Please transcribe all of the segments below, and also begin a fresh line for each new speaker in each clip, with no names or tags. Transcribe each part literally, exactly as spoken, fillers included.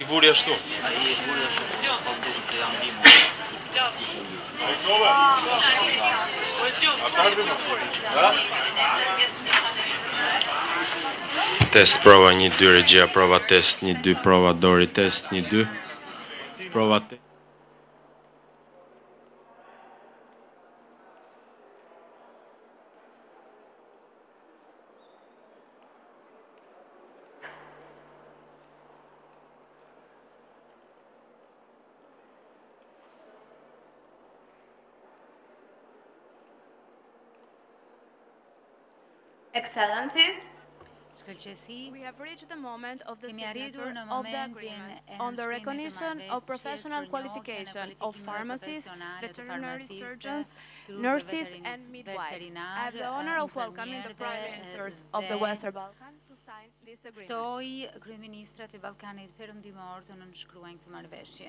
I vuri ashtu?
A i vuri ashtu, po duket se janë bimu.
Test, prova, një, dy, regjia, prova, test, një, dy, prova, dori, test, një, dy, prova, test.
Excellencies,
we have reached the moment of the
Kemi
signature
arritur në
of the
momentin
agreement
e
on the
nënshkrimit të
recognition
marrëveshjes
of professional
për njohjen e
qualification of
kualifikimeve
pharmacists,
profesionale të
veterinary
farmacistë,
surgeons,
kirurgëve
nurses
veterin-
and midwives.
veterinar,
I have the honor of welcoming the prime
infermierëve,
ministers of the
dhe
Western Balkan to sign this agreement.
Ftoi kryeministrat e Ballkanit Perëndimor të nënshkruajnë këtë marrëveshje.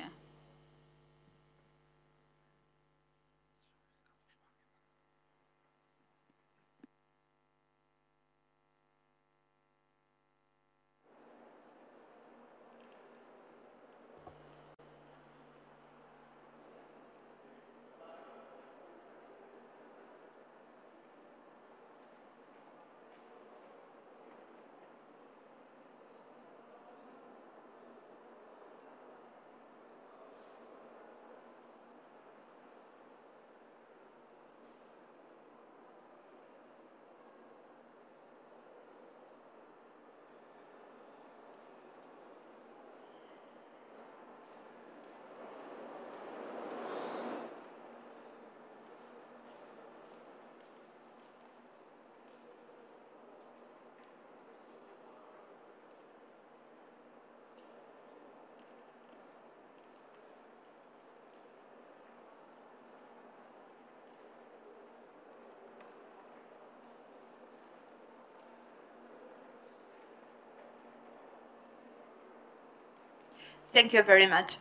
thank you very much.